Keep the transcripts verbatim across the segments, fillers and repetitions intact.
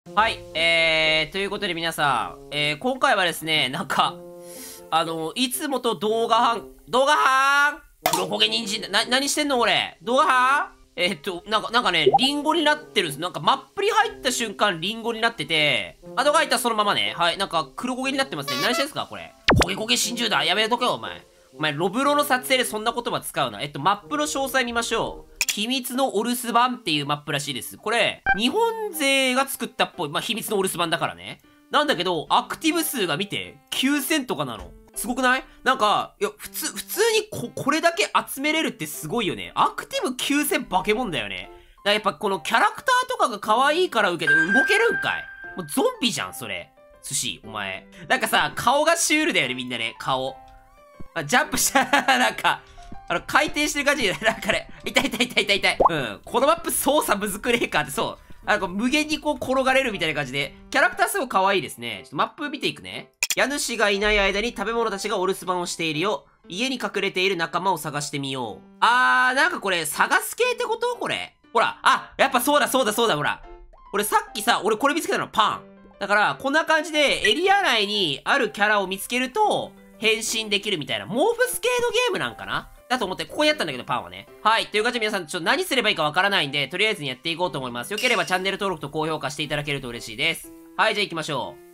はい、えー、ということで皆さん、えー、今回はですね、なんか、あの、いつもと動画班、動画班黒焦げ人参だ。な、何してんの俺動画班えー、っと、なんか、なんかね、リンゴになってるんです。なんか、マップに入った瞬間、リンゴになってて、あ、動画入ったらそのままね。はい、なんか、黒焦げになってますね。何してんすかこれ。焦げ焦げ真珠だ。やめとけよ、お前。お前、ロブロの撮影でそんな言葉使うな。えっと、マップの詳細見ましょう。秘密のお留守番っていうマップらしいです。これ、日本勢が作ったっぽい。まあ、秘密のお留守番だからね。なんだけど、アクティブ数が見て、きゅうせんとかなの。すごくない？なんか、いや、普通、普通にこ、これだけ集めれるってすごいよね。アクティブきゅうせん化け物だよね。だからやっぱこのキャラクターとかが可愛いから受けて動けるんかい？もうゾンビじゃん、それ。寿司、お前。なんかさ、顔がシュールだよね、みんなね。顔。あ、ジャンプしたら、なんか、あの、回転してる感じで、なんかね、痛い痛い痛い痛い痛い。うん。このマップ操作むずくねえかって、そう。あの、無限にこう転がれるみたいな感じで、キャラクターすごい可愛いですね。ちょっとマップ見ていくね。家主がいない間に食べ物たちがお留守番をしているよ。家に隠れている仲間を探してみよう。あー、なんかこれ、探す系ってことこれ。ほら、あ、やっぱそうだそうだそうだ、ほら。俺さっきさ、俺これ見つけたの、パン。だから、こんな感じで、エリア内にあるキャラを見つけると、変身できるみたいな、モーフス系のゲームなんかなだと思って、ここにあったんだけど、パンはね。はい。という感じで皆さん、ちょっと何すればいいかわからないんで、とりあえずにやっていこうと思います。よければチャンネル登録と高評価していただけると嬉しいです。はい、じゃあ行きましょう。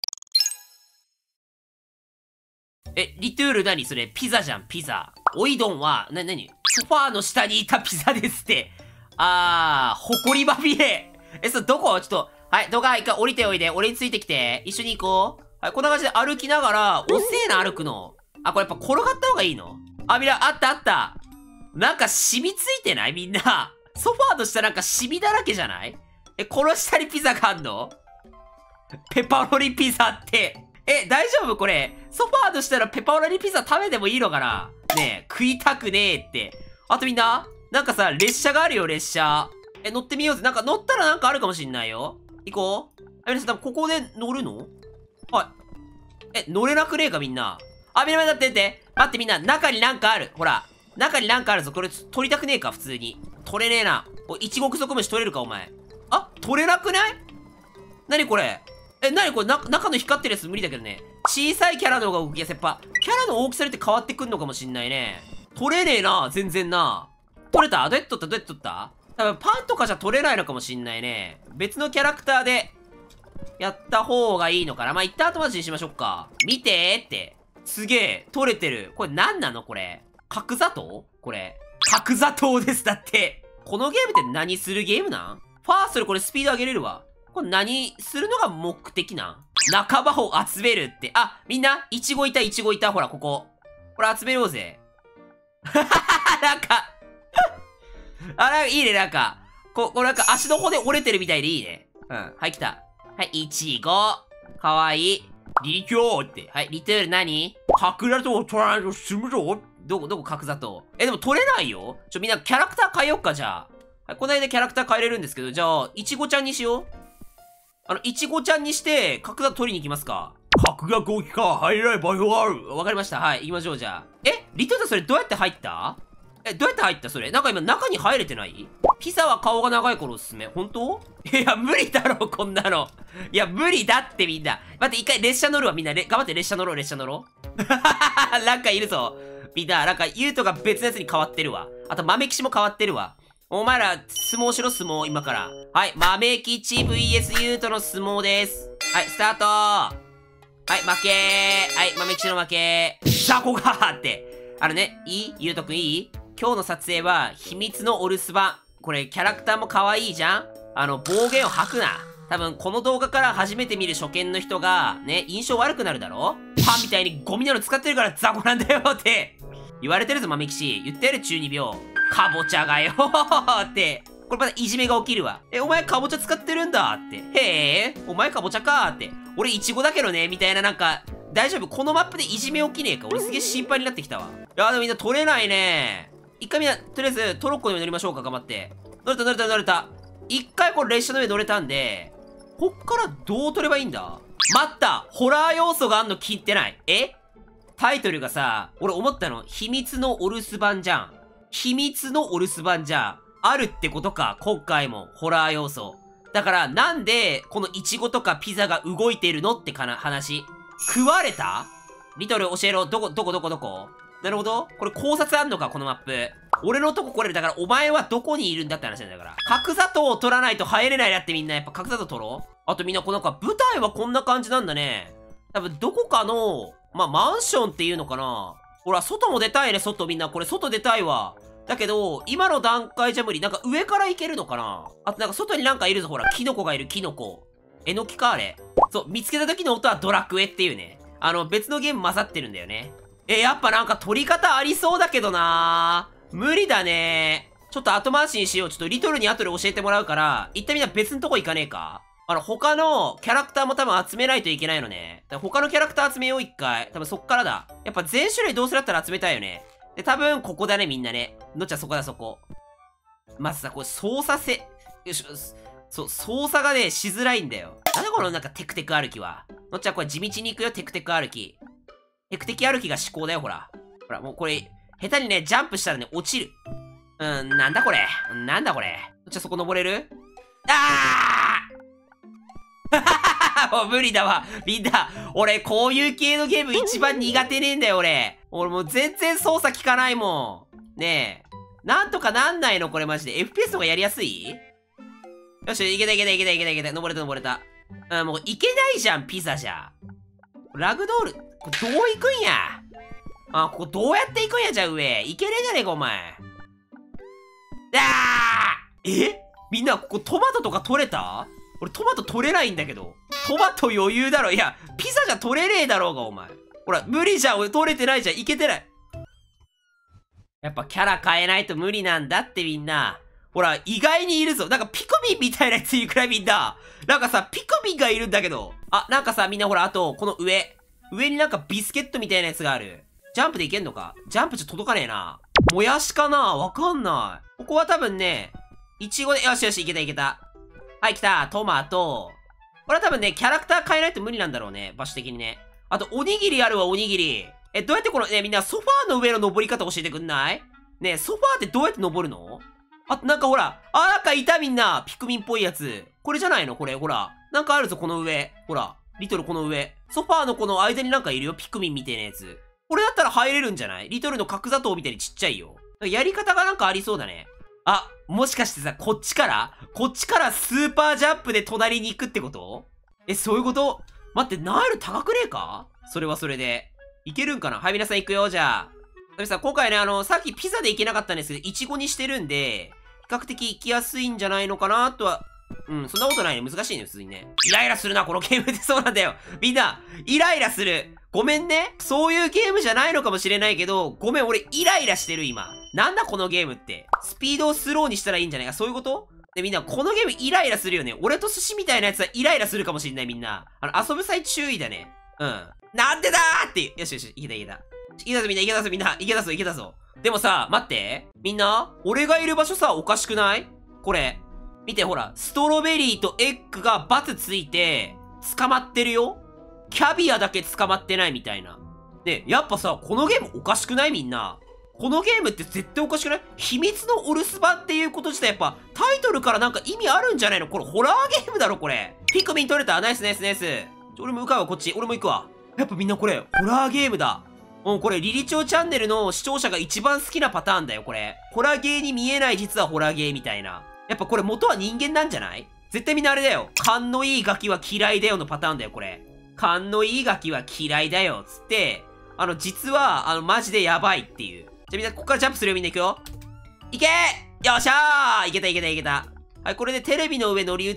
え、リトゥール何それピザじゃん、ピザ。おいどんは、な、なにソファーの下にいたピザですって。あー、ほこりまみれ。え、それどこちょっと、はい、動画一回降りておいで。俺についてきて。一緒に行こう。はい、こんな感じで歩きながら、おせえな歩くの。あ、これやっぱ転がった方がいいの？あ、みんな、あったあった。なんか染みついてないみんな。ソファーの下なんか染みだらけじゃない？え、この下にピザがあんの？ペパロニピザって。え、大丈夫これ。ソファーとしたらペパロニピザ食べてもいいのかな？ねえ、食いたくねえって。あとみんな、なんかさ、列車があるよ、列車。え、乗ってみようぜ。なんか乗ったらなんかあるかもしんないよ。行こう。あ、皆さん、ここで乗るの？はい。え、乗れなくねえかみんな。あ、みんな待って待って。待ってみんな、中になんかある。ほら。中になんかあるぞ。これ、取りたくねえか普通に。取れねえな。お、一国足虫取れるかお前。あ、取れなくない？なにこれ？え、なにこれな、中の光ってるやつ無理だけどね。小さいキャラの方が動きやすい。やっぱ、キャラの大きさによって変わってくんのかもしんないね。取れねえな、全然な。取れた？どうやって取ったどうやって取った？多分パンとかじゃ取れないのかもしんないね。別のキャラクターで、やった方がいいのかな。まあ、一旦後回しにしましょうか。見てーって。すげえ、取れてる。これ何なのこれ。角砂糖これ。角砂糖です。だって。このゲームって何するゲームなん？ファーストでこれスピード上げれるわ。これ何するのが目的なん？仲間を集めるって。あ、みんな、イチゴいた、イチゴいた。ほら、ここ。これ集めようぜ。なんかあ、なんかいいね、なんか。こ、これなんか足の骨折れてるみたいでいいね。うん。はい、来た。はい、イチゴ。かわいい。リキョーって。はい、リトゥール何？角砂糖を取らないと死ぬぞ。どこ、どこ角砂糖？え、でも取れないよ。ちょ、みんなキャラクター変えよっか、じゃあ。はい、この間キャラクター変えれるんですけど、じゃあ、イチゴちゃんにしよう。あの、イチゴちゃんにして、角砂糖取りに行きますか。角砂糖機か入れない場合がある。わかりました。はい、行きましょう、じゃあ。え、リトゥールそれどうやって入った？え、どうやって入ったそれ？なんか今中に入れてない？ピザは顔が長い頃おすすめ。本当？いや、無理だろ、こんなの。いや、無理だってみんな。待って、一回列車乗るわ、みんな。頑張って列車乗ろう、列車乗ろう。なんかいるぞ。みんな、なんか、ユウトが別のやつに変わってるわ。あと、豆吉も変わってるわ。お前ら、相撲しろ、相撲、今から。はい、豆吉 ブイエス ユウトの相撲です。はい、スタート。はい、負けー。はい、豆吉の負けー。ザコガーって。あのね、いい？ユウトくんいい？今日の撮影は、秘密のお留守番。これ、キャラクターも可愛いじゃん？あの、暴言を吐くな。多分、この動画から初めて見る初見の人が、ね、印象悪くなるだろ？パンみたいにゴミなの使ってるから雑魚なんだよって言われてるぞ、豆吉。言ってやる、中二病。かぼちゃがよーって。これまたいじめが起きるわ。え、お前かぼちゃ使ってるんだって。へえ、お前かぼちゃかーって。俺いちごだけどね、みたいななんか、大丈夫？このマップでいじめ起きねえか？俺すげえ心配になってきたわ。いやーでもみんな取れないね。一回みんな、とりあえずトロッコの上乗りましょうか、頑張って。乗れた乗れた乗れた。一回これ列車の上乗れたんで、こっからどう取ればいいんだ？待った！ホラー要素があんの聞いてない。え？タイトルがさ、俺思ったの、秘密のお留守番じゃん。秘密のお留守番じゃん。あるってことか、今回も、ホラー要素。 だから、なんで、このイチゴとかピザが動いてるのってかな、話。食われた？リトル教えろ。どこ、どこどこどこ？なるほど。これ考察あんのか、このマップ。俺のとこ来れる。だから、お前はどこにいるんだって話なんだから。角砂糖を取らないと入れないなってみんな。やっぱ角砂糖取ろう。あとみんな、このなんか舞台はこんな感じなんだね。多分、どこかの、まあ、マンションっていうのかな。ほら、外も出たいね、外みんな。これ、外出たいわ。だけど、今の段階じゃ無理。なんか上から行けるのかな。あとなんか外になんかいるぞ、ほら。キノコがいる、キノコ。えのきか、あれ。そう、見つけた時の音はドラクエっていうね。あの、別のゲーム混ざってるんだよね。え、やっぱなんか取り方ありそうだけどなー。無理だねー。ちょっと後回しにしよう。ちょっとリトルに後で教えてもらうから、一旦みんな別のとこ行かねえか？あの、他のキャラクターも多分集めないといけないのね。だから他のキャラクター集めよう、一回。多分そっからだ。やっぱ全種類どうせだったら集めたいよね。で、多分ここだね、みんなね。のっちゃんそこだ、そこ。まずさ、これ操作せ、よし、そう、操作がね、しづらいんだよ。なんだこのなんかテクテク歩きは。のっちゃんこれ地道に行くよ、テクテク歩き。テクテク歩きが思考だよ、ほら。ほら、もうこれ、下手にね、ジャンプしたらね、落ちる。うん、なんだこれ。なんだこれ。のっちゃんそこ登れる？あーもう無理だわ。みんな、俺、こういう系のゲーム一番苦手ねえんだよ、俺。俺もう全然操作効かないもん。ねえ。なんとかなんないのこれマジで。エフピーエス の方がやりやすい？よし、いけたいけたいけたいけたいけた。登れた登れた。うん、もういけないじゃん、ピザじゃ。ラグドール、これどう行くんや？あ、ここどうやって行くんや、じゃあ上。いけねえじゃねえか、お前。あーえみんな、ここトマトとか取れた？俺トマト取れないんだけど。トマト余裕だろ。いや、ピザじゃ取れねえだろうが、お前。ほら、無理じゃん。俺取れてないじゃん。いけてない。やっぱキャラ変えないと無理なんだってみんな。ほら、意外にいるぞ。なんかピクミンみたいなやついるくらいみんな。なんかさ、ピクミンがいるんだけど。あ、なんかさ、みんなほら、あと、この上。上になんかビスケットみたいなやつがある。ジャンプでいけんのか？ジャンプちょっと届かねえな。もやしかな？わかんない。ここは多分ね、いちごで、よしよし、いけたいけた。はい、来た。トマト。これは多分ね、キャラクター変えないと無理なんだろうね。場所的にね。あと、おにぎりあるわ、おにぎり。え、どうやってこの、ね、みんなソファーの上の登り方教えてくんない？ね、ソファーってどうやって登るの？あと、なんかほら。あ、なんかいたみんな。ピクミンっぽいやつ。これじゃないのこれ、ほら。なんかあるぞ、この上。ほら。リトルこの上。ソファーのこの間になんかいるよ。ピクミンみたいなやつ。これだったら入れるんじゃない？リトルの角砂糖みたいにちっちゃいよ。やり方がなんかありそうだね。あ、もしかしてさ、こっちからこっちからスーパージャンプで隣に行くってこと？え、そういうこと？待って、難易度高くねえか？それはそれで。いけるんかな？はい、皆さん行くよ、じゃあ。それさ、今回ね、あの、さっきピザで行けなかったんですけど、イチゴにしてるんで、比較的行きやすいんじゃないのかなとは。うん、そんなことないね。難しいね、普通にね。イライラするな、このゲームってそうなんだよ。みんな、イライラする。ごめんね。そういうゲームじゃないのかもしれないけど、ごめん、俺イライラしてる、今。なんだこのゲームって。スピードをスローにしたらいいんじゃないか。そういうこと？で、みんな、このゲームイライラするよね。俺と寿司みたいなやつはイライラするかもしれない、みんな。あの、遊ぶ際注意だね。うん。なんでだーって。よしよし、いけたいけた。いけたぞ、みんな、いけたぞ、みんな。いけたぞ、いけたぞ。でもさ、待って。みんな、俺がいる場所さ、おかしくない？これ。見て、ほら、ストロベリーとエッグがバツついて、捕まってるよ。キャビアだけ捕まってないみたいな。で、やっぱさ、このゲームおかしくない？みんな。このゲームって絶対おかしくない？秘密のお留守番っていうこと自体やっぱ、タイトルからなんか意味あるんじゃないの？これホラーゲームだろ、これ。ピクミン取れた。ナイスナイスナイス。ちょ、俺も向かうわ、こっち。俺も行くわ。やっぱみんなこれ、ホラーゲームだ。うん、これ、リリチョウチャンネルの視聴者が一番好きなパターンだよ、これ。ホラーゲーに見えない実はホラーゲーみたいな。やっぱこれ元は人間なんじゃない？絶対みんなあれだよ。勘のいいガキは嫌いだよのパターンだよ、これ。勘のいいガキは嫌いだよ、つって、あの、実は、あの、マジでやばいっていう。じゃあみんな、ここからジャンプするよ、みんな行くよ。いけー！よっしゃー！いけたいけたいけた。はい、これでテレビの上乗り移って、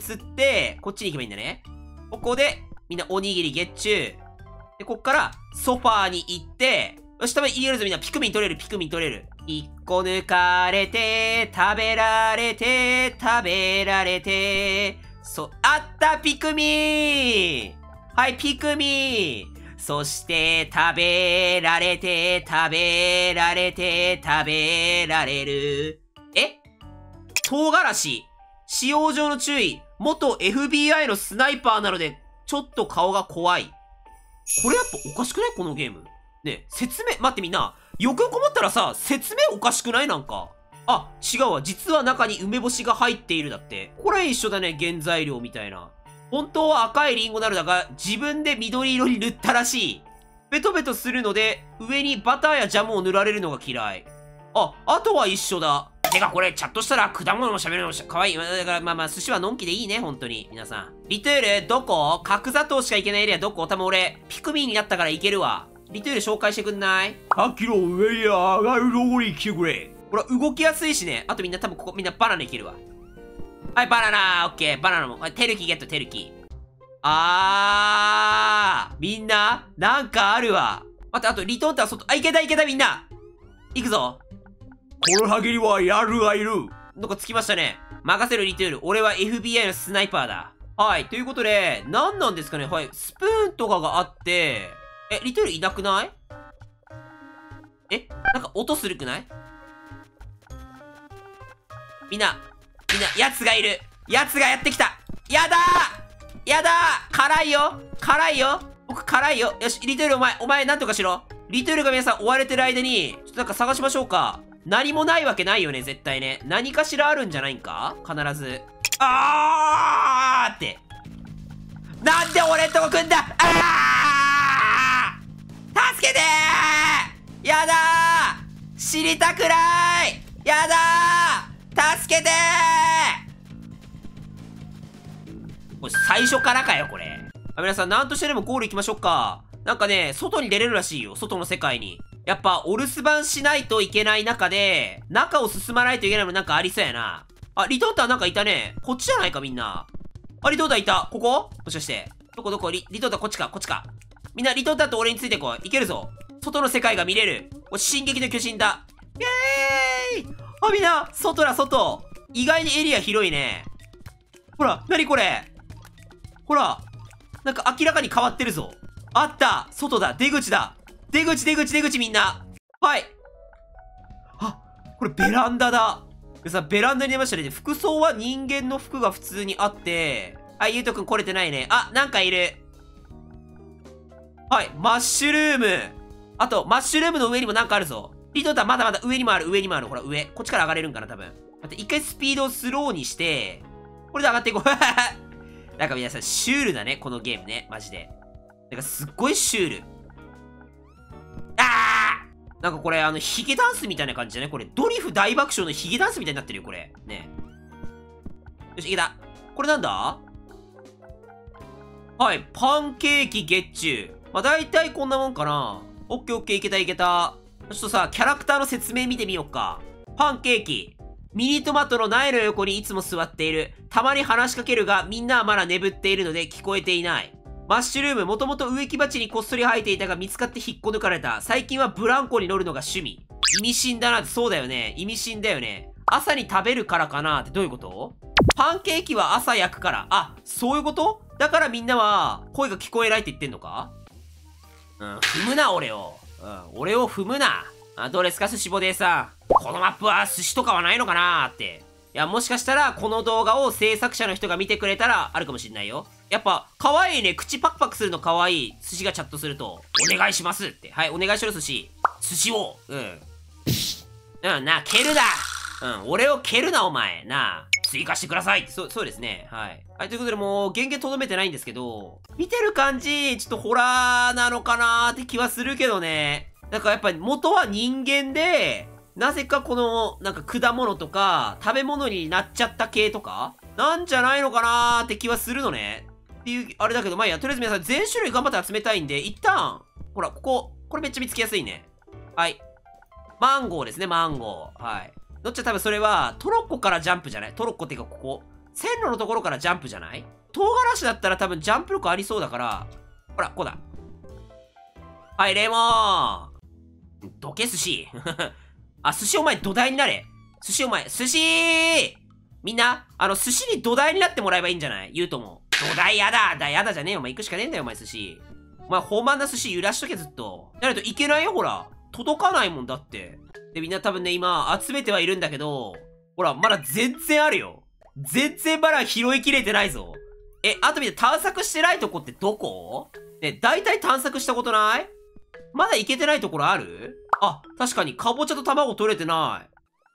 こっちに行けばいいんだね。ここで、みんなおにぎりゲッチュー。で、こっから、ソファーに行って、よし、多分言えるぞ、みんな。ピクミン取れる、ピクミン取れる。一個抜かれて、食べられて、食べられて、そ、あったピクミン！はい、ピクミン！そして、食べられて、食べられて、食べられる。え？唐辛子。使用上の注意。元 エフビーアイ のスナイパーなので、ちょっと顔が怖い。これやっぱおかしくない？このゲーム。ねえ、説明、待ってみんな。よくよく思ったらさ、説明おかしくない？なんか。 あ、違うわ。実は中に梅干しが入っているだって。これ一緒だね、原材料みたいな。本当は赤いリンゴなのだが、自分で緑色に塗ったらしい。ベトベトするので、上にバターやジャムを塗られるのが嫌い。あ、あとは一緒だ。てかこれ、チャットしたら果物も喋るのもかわいい。だからまあまあ、寿司はのんきでいいね、本当に。皆さん。リトゥール、どこ角砂糖しか行けないエリアどこ多分俺、ピクミンになったから行けるわ。リトゥール紹介してくんない？さっきの上に上がるとこに来てくれ。ほら、動きやすいしね。あとみんな多分ここみんなバナナいけるわ。はい、バナナ、オッケー、バナナも。はい、テルキゲット、テルキ。あー、みんな、なんかあるわ。待って、あと、リトーンタは外、あ、いけたいけたみんな。行くぞ。この先にはヤルがいる。なんかつきましたね。任せるリトゥール。俺は エフビーアイ のスナイパーだ。はい、ということで、何なんですかね。はい、スプーンとかがあって、え、リトゥールいなくない？え、なんか音するくない？みんな、みんな、奴がいる。奴がやってきた。やだーやだー辛いよ辛いよ僕辛いよ。よし、リトゥールお前、お前なんとかしろ。リトゥールが皆さん追われてる間に、ちょっとなんか探しましょうか。何もないわけないよね、絶対ね。何かしらあるんじゃないんか必ず。あーって。なんで俺んとこ来んだあー助けてーやだー知りたくないやだー助けてーこれ最初からかよ、これ。あ、皆さん、なんとしてでもゴール行きましょうか。なんかね、外に出れるらしいよ、外の世界に。やっぱ、お留守番しないといけない中で、中を進まないといけないのなんかありそうやな。あ、リトーターなんかいたね。こっちじゃないか、みんな。あ、リトーターいた。ここもしかして。どこどこリ、リトーターこっちか、こっちか。みんな、リトーターと俺についてこい。いけるぞ。外の世界が見れる。お、進撃の巨人だ。イェーイあ、みんな、外だ、外。意外にエリア広いね。ほら、なにこれほら、なんか明らかに変わってるぞ。あった外だ出口だ出口出口出口みんなはい。あ、これベランダだ。でさ、ベランダに出ましたね。服装は人間の服が普通にあって、はい、ゆうとくん来れてないね。あ、なんかいる。はい、マッシュルーム。あと、マッシュルームの上にもなんかあるぞ。リトータまだまだ上にもある、上にもある。ほら、上。こっちから上がれるんかな、多分。待って、一回スピードをスローにして、これで上がっていこう。なんか皆さん、シュールだね、このゲームね。マジで。なんかすっごいシュール。あーなんかこれ、あの、ヒゲダンスみたいな感じだね。これ、ドリフ大爆笑のヒゲダンスみたいになってるよ、これ。ね。よし、いけた。これなんだはい、パンケーキ月中。まあ、大体こんなもんかな。オッケーオッケー、いけたいけた。ちょっとさ、キャラクターの説明見てみようか。パンケーキ。ミニトマトの苗の横にいつも座っている。たまに話しかけるが、みんなはまだ眠っているので聞こえていない。マッシュルーム、もともと植木鉢にこっそり生えていたが見つかって引っこ抜かれた。最近はブランコに乗るのが趣味。意味深だなって、そうだよね。意味深だよね。朝に食べるからかなってどういうこと？パンケーキは朝焼くから。あ、そういうこと？だからみんなは声が聞こえないって言ってんのか？うん、踏むな、俺を。うん、俺を踏むな。あ、どうですか、寿司ボデーさん。このマップは寿司とかはないのかなーって。いや、もしかしたら、この動画を制作者の人が見てくれたら、あるかもしんないよ。やっぱ、可愛いね。口パクパクするの可愛い。寿司がチャットすると、お願いしますって。はい、お願いしろ、寿司。寿司を。うん。うん、な、蹴るな。うん、俺を蹴るな、お前。なあ。追加してください。そう、そうですね。はい。はい、ということで、もう、原型とどめてないんですけど、見てる感じ、ちょっとホラーなのかなーって気はするけどね。なんかやっぱり元は人間で、なぜかこの、なんか果物とか、食べ物になっちゃった系とかなんじゃないのかなーって気はするのね。っていう、あれだけど、まあいいや、とりあえず皆さん全種類頑張って集めたいんで、一旦、ほら、ここ、これめっちゃ見つけやすいね。はい。マンゴーですね、マンゴー。はい。どっちは多分それは、トロッコからジャンプじゃない？トロッコっていうかここ。線路のところからジャンプじゃない？唐辛子だったら多分ジャンプ力ありそうだから、ほら、こうだ。はい、レモンどけ寿司あ、寿司お前土台になれ。寿司お前、寿司みんな、あの、寿司に土台になってもらえばいいんじゃない？言うとも。土台やだだ、やだじゃねえよ。お前行くしかねえんだよ、お前寿司。お前、豊満な寿司揺らしとけ、ずっと。じゃないといけないよ、ほら。届かないもんだって。で、みんな多分ね、今、集めてはいるんだけど、ほら、まだ全然あるよ。全然まだ拾いきれてないぞ。え、あとみんな探索してないとこってどこ？ね、大体探索したことない？まだ行けてないところある？あ、確かに、かぼちゃと卵取れてない。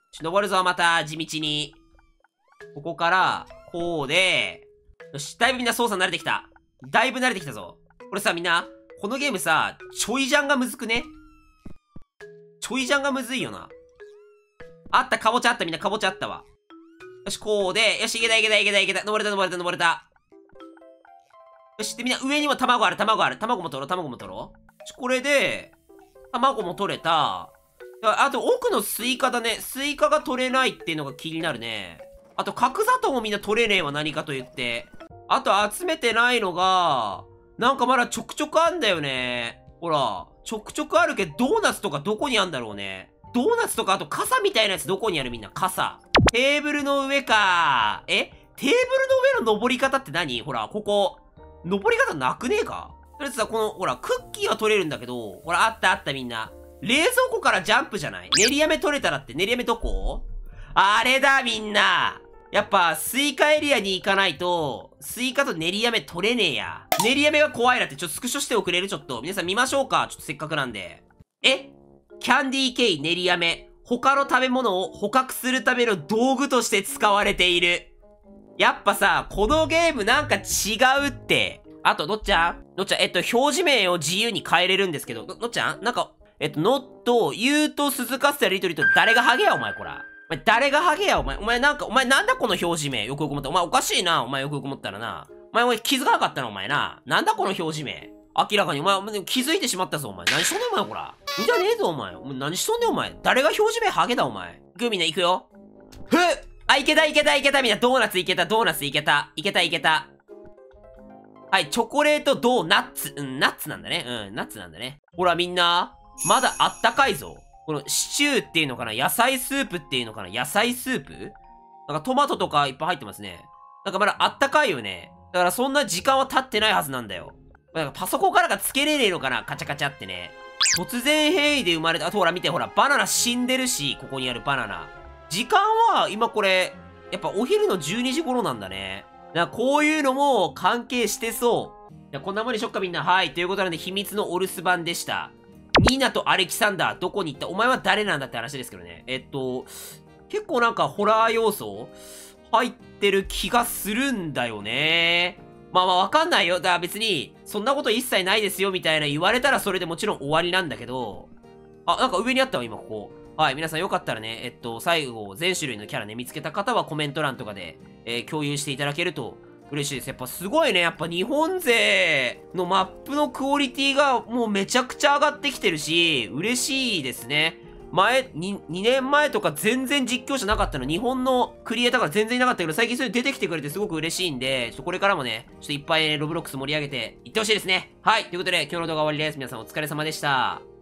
ちょ登るぞ、また、地道に。ここから、こうで、よし、だいぶみんな操作慣れてきた。だいぶ慣れてきたぞ。これさ、みんな、このゲームさ、ちょいジャンがむずくね？ちょいジャンがむずいよな。あった、かぼちゃあった、みんな、かぼちゃあったわ。よし、こうで、よし、いけたいけたいけたいけた。登れた登れた登れた。よし、で、みんな、上にも卵ある、卵ある。卵も取ろう、卵も取ろう。よし、これで、卵も取れた。あと、奥のスイカだね。スイカが取れないっていうのが気になるね。あと、角砂糖もみんな取れねえわ、何かと言って。あと、集めてないのが、なんかまだちょくちょくあんだよね。ほら、ちょくちょくあるけど、ドーナツとかどこにあんだろうね。ドーナツとか、あと傘みたいなやつどこにあるみんな、傘。テーブルの上か。えテーブルの上の登り方って何？ほら、ここ。登り方なくねえか？とりあえずさ、この、ほら、クッキーは取れるんだけど、ほら、あったあったみんな。冷蔵庫からジャンプじゃない？練り飴取れたらって、練り飴どこ？あれだ、みんな。やっぱ、スイカエリアに行かないと、スイカと練り飴取れねえや。練り飴が怖いなって、ちょっとスクショしておくれる？ちょっと。皆さん見ましょうか？ちょっとせっかくなんで。え？キャンディーケイ練り飴。他の食べ物を捕獲するための道具として使われている。やっぱさ、このゲームなんか違うって。あと、のっちゃんのっちゃん、えっと、表示名を自由に変えれるんですけど、の、のっちゃんなんか、えっと、ノット、言うと鈴かすやりとりと、誰がハゲや、お前、こら。お前、誰がハゲや、お前。お前、なんか、お前、なんだこの表示名。よくよく思った。お前、おかしいな、お前、よくよく思ったらな。お前、お前、気づかなかったな、お前な。なんだこの表示名。明らかに、お前、お前気づいてしまったぞ、お前。何しとんねん、お前、こら。んじゃねえぞ、お前。お前、何しとんねん、お前。誰が表示名ハゲだ、お前。行くよ、みんな、行くよ。ふっあ、いけた、いけた、いけた、みんな。ドーナツいけた、ドーナツいけた。いけた、いけた。はい、チョコレートドーナッツ。うん、ナッツなんだね。うん、ナッツなんだね。ほら、みんな。まだあったかいぞ。このシチューっていうのかな？野菜スープっていうのかな？野菜スープ？なんかトマトとかいっぱい入ってますね。なんかまだあったかいよね。だからそんな時間は経ってないはずなんだよ。なんかパソコンからがつけれねえのかな？カチャカチャってね。突然変異で生まれた。あとほら見て、ほら、バナナ死んでるし、ここにあるバナナ。時間は、今これ、やっぱお昼のじゅうにじ頃なんだね。だからこういうのも関係してそう。じゃこんなもんにしよっかみんな。はい。ということなんで、秘密のお留守番でした。ニーナとアレキサンダー、どこに行った？お前は誰なんだって話ですけどね。えっと、結構なんかホラー要素入ってる気がするんだよね。まあまあわかんないよ。だから別に、そんなこと一切ないですよみたいな言われたらそれでもちろん終わりなんだけど。あ、なんか上にあったわ、今ここ。はい、皆さんよかったらね、えっと、最後、全種類のキャラね、見つけた方はコメント欄とかで、えー、共有していただけると嬉しいです。やっぱすごいね。やっぱ日本勢のマップのクオリティがもうめちゃくちゃ上がってきてるし、嬉しいですね。前、に、にねんまえとか全然実況者なかったの。日本のクリエイターが全然いなかったけど、最近それ出てきてくれてすごく嬉しいんで、ちょっとこれからもね、ちょっといっぱいロブロックス盛り上げていってほしいですね。はい。ということで、今日の動画は終わりです。皆さんお疲れ様でした。